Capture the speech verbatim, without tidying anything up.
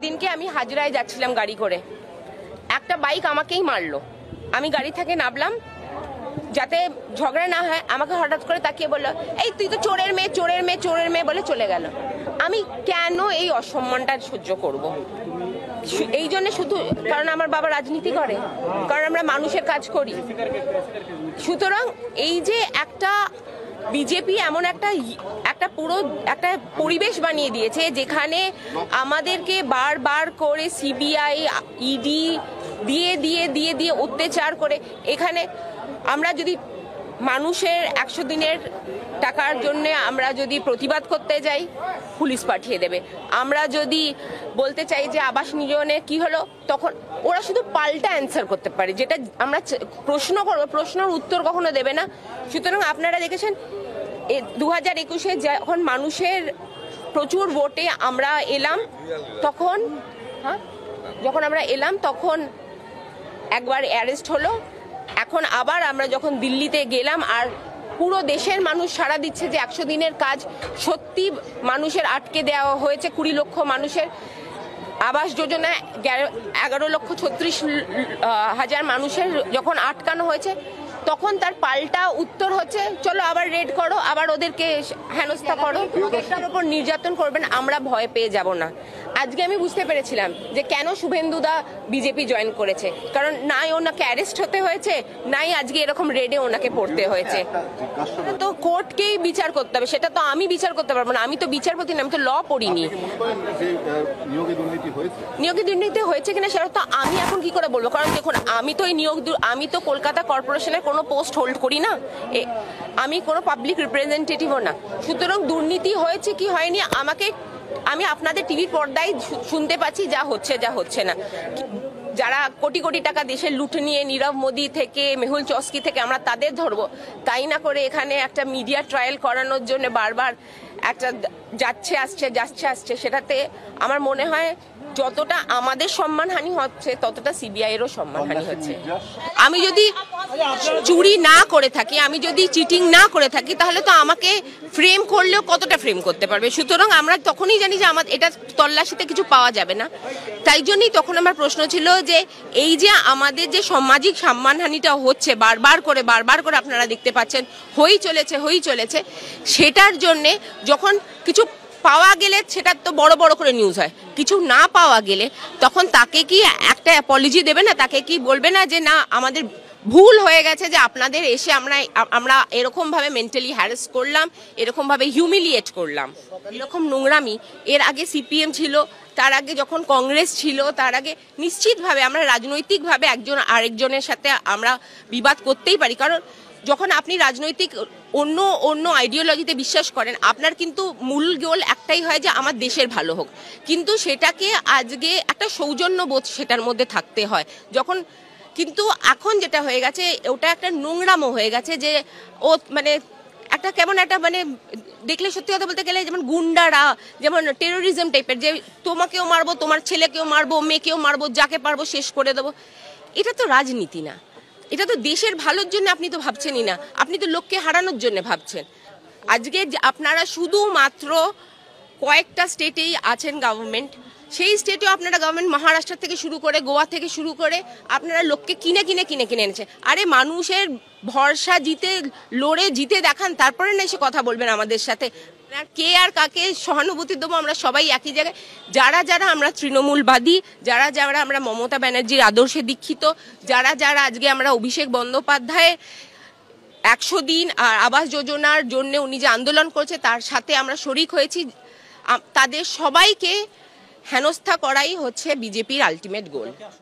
দিনকে আমি হাজরায় যাচ্ছিলাম গাড়ি করে, একটা বাইক আমাকেই মারলো। আমি গাড়ি থেকে নামলাম যাতে ঝগড়া না হয়, আমাকে হঠাৎ করে তাকিয়ে বললো, এই তুই তো চোরের মেয়ে চোরের মেয়ে চোরের মেয়ে বলে চলে গেল। আমি কেন এই অসম্মানটা সহ্য করব? এই জন্য শুধু কারণ আমার বাবা রাজনীতি করে, কারণ আমরা মানুষের কাজ করি। সুতরাং এই যে একটা বিজেপি এমন একটা একটা পুরো একটা পরিবেশ বানিয়ে দিয়েছে যেখানে আমাদেরকে বারবার করে সিবিআই ইডি দিয়ে দিয়ে দিয়ে দিয়ে অত্যাচার করে, এখানে আমরা যদি মানুষের একশো দিনের টাকার জন্য আমরা যদি প্রতিবাদ করতে যাই পুলিশ পাঠিয়ে দেবে। আমরা যদি বলতে চাই যে আবাস নিয়োজনে কি হলো, তখন ওরা শুধু পাল্টা অ্যান্সার করতে পারে, যেটা আমরা প্রশ্ন করবো প্রশ্নের উত্তর কখনো দেবে না। সুতরাং আপনারা দেখেছেন দু হাজার একুশে যখন মানুষের প্রচুর ভোটে আমরা এলাম, তখন হ্যাঁ যখন আমরা এলাম তখন একবার অ্যারেস্ট হলো। এখন আবার আমরা যখন দিল্লিতে গেলাম আর পুরো দেশের মানুষ সাড়া দিচ্ছে যে একশো দিনের কাজ সত্যি মানুষের আটকে দেওয়া হয়েছে। কুড়ি লক্ষ মানুষের আবাস যোজনা এগারো লক্ষ ছত্রিশ হাজার মানুষের যখন আটকানো হয়েছে, তখন তার পাল্টা উত্তর হচ্ছে চলো আবার রেড করো, আবার ওদেরকে হেনস্থা করো, এটার উপর নির্যাতন করবেন। আমরা ভয় পেয়ে যাব না। আজকে আমি বুঝতে পেরেছিলাম যে কেন শুভেন্দুদা বিজেপি জয়েন করেছে, কারণ নাই ওনাকে অ্যারেস্ট হতে হয়েছে, নাই আজকে এরকম রেডে ওনাকে পড়তে হয়েছে। তো কোর্টকেই বিচার করতে হবে, সেটা তো আমি বিচার করতে পারবো না, আমি তো বিচারপতি না, আমি তো ল পড়িনি। নিয়োগে দুর্নীতি হয়েছে কিনা সেটা তো আমি এখন কি করে বলবো, কারণ দেখুন আমি তো এই নিয়োগ আমি তো কলকাতা কর্পোরেশনের কোনো পোস্ট হোল্ড করি না, আমি কোনো পাবলিক রিপ্রেজেন্টেটিভও না। সুতরাং দুর্নীতি হয়েছে কি হয়নি আমাকে, আমি আপনাদের টিভির পর্দায় শুনতে পাচ্ছি যা হচ্ছে যা হচ্ছে না। যারা কোটি কোটি টাকা দেশের লুটে নিয়ে নীরব মোদি থেকে মেহুল চস্কি থেকে আমরা তাদের ধরবো, তাই না করে এখানে একটা মিডিয়া ট্রায়াল করানোর জন্য বারবার একটা যাচ্ছে আসছে যাচ্ছে আসছে, সেটাতে আমার মনে হয় যতটা আমাদের সম্মানহানি হচ্ছে ততটা সিবিআই এরও সম্মানহানি হচ্ছে। আমি যদি চুরি না করে থাকি, আমি যদি চিটিং না করে থাকি, তাহলে তো আমাকে ফ্রেম করলেও কতটা ফ্রেম করতে পারবে। সুতরাং আমরা তখনই জানি যে আমার এটা তল্লাশিতে কিছু পাওয়া যাবে না। তাই জন্যই তখন আমার প্রশ্ন ছিল যে এই যে আমাদের যে সামাজিক সম্মানহানিটা হচ্ছে বারবার করে বারবার করে আপনারা দেখতে পাচ্ছেন হই চলেছে হই চলেছে, সেটার জন্যে যখন কিছু পাওয়া গেলে সেটা তো বড় বড় করে নিউজ হয়, কিছু না পাওয়া গেলে তখন তাকে কি একটা অ্যাপোলজি দেবে না, তাকে কি বলবে না যে না আমাদের ভুল হয়ে গেছে, যে আপনাদের এসে আমরা আমরা এরকম ভাবে মেন্টালি হ্যারাস করলাম, এরকম ভাবে হিউমিলিয়েট করলাম। এরকম নোংরামি এর আগে সিপিএম ছিল, তার আগে যখন কংগ্রেস ছিল, তার আগে নিশ্চিতভাবে আমরা রাজনৈতিকভাবে একজন আরেকজনের সাথে আমরা বিবাদ করতেই পারি, কারণ যখন আপনি রাজনৈতিক অন্য অন্য আইডিওলজিতে বিশ্বাস করেন, আপনার কিন্তু মূল গোল একটাই হয় যে আমার দেশের ভালো হোক, কিন্তু সেটাকে আজকে একটা সৌজন্যবোধ সেটার মধ্যে থাকতে হয়। যখন কিন্তু এখন যেটা হয়ে গেছে ওটা একটা নোংরামো হয়ে গেছে, যে ও মানে একটা কেমন একটা মানে দেখলে সত্যি কথা বলতে গেলে যেমন গুন্ডারা, যেমন টেরোরিজম টাইপের, যে তোমাকেও মারবো, তোমার ছেলেকেও মারবো, মেয়েকেও মারবো, যাকে পারবো শেষ করে দেবো। এটা তো রাজনীতি না, এটা তো দেশের ভালোর জন্য আপনি তো ভাবছেনই না, আপনি তো লোককে হারানোর জন্য ভাবছেন। আজকে আপনারা শুধুমাত্র কয়েকটা স্টেটেই আছেন গভর্নমেন্ট, সেই স্টেটেও আপনারা গভর্নমেন্ট মহারাষ্ট্র থেকে শুরু করে গোয়া থেকে শুরু করে আপনারা লোককে কিনে কিনে কিনে কিনে এনেছে। আরে মানুষের ভরসা জিতে লড়ে জিতে দেখান, তারপরে না এসে কথা বলবেন আমাদের সাথে। কে আর কাকে সহানুভূতি দেবো, আমরা সবাই একই জায়গায়। যারা যারা আমরা তৃণমূলবাদী, যারা যারা আমরা মমতা ব্যানার্জির আদর্শে দীক্ষিত, যারা যারা আজকে আমরা অভিষেক বন্দ্যোপাধ্যায়ের একশো দিন আর আবাস যোজনার জন্য উনি যে আন্দোলন করেছে তার সাথে আমরা শরিক হয়েছি, তাদের সবাইকে হেনস্থা করাই হচ্ছে বিজেপির আলটিমেট গোল।